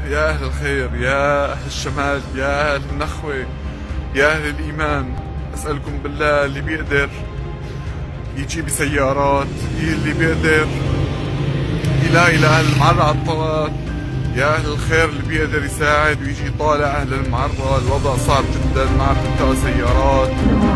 يا أهل الخير، يا أهل الشمال، يا أهل النخوة، يا أهل الإيمان، أسألكم بالله اللي بيقدر يجي بسيارات، اللي بيقدر يلاقي لأهل المعرة على الطوال، يا أهل الخير اللي بيقدر يساعد ويجي يطالع أهل المعرة. الوضع صعب جدا، ما عم تلتقى سيارات.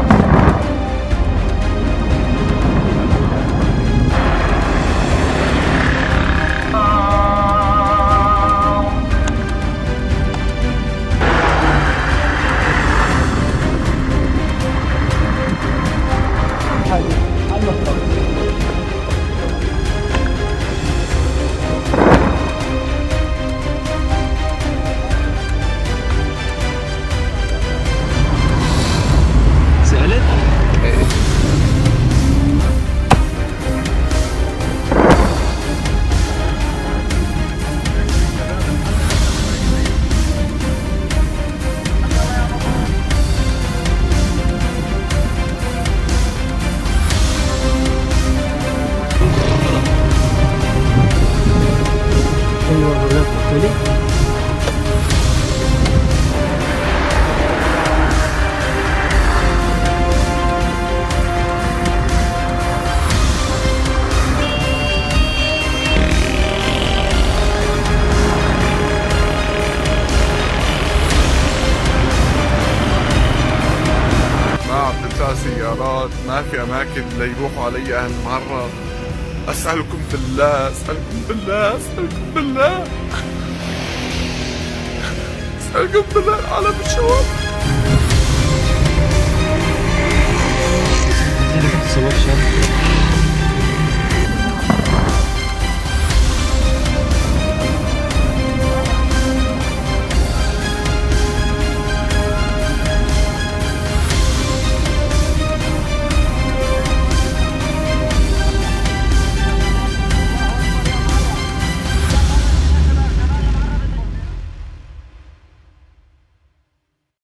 سيارات، ما في أماكن ليروحوا علي أهل المعرة. أسألكم بالله، أسألكم بالله، أسألكم بالله، أسألكم بالله العالم الشباب. صور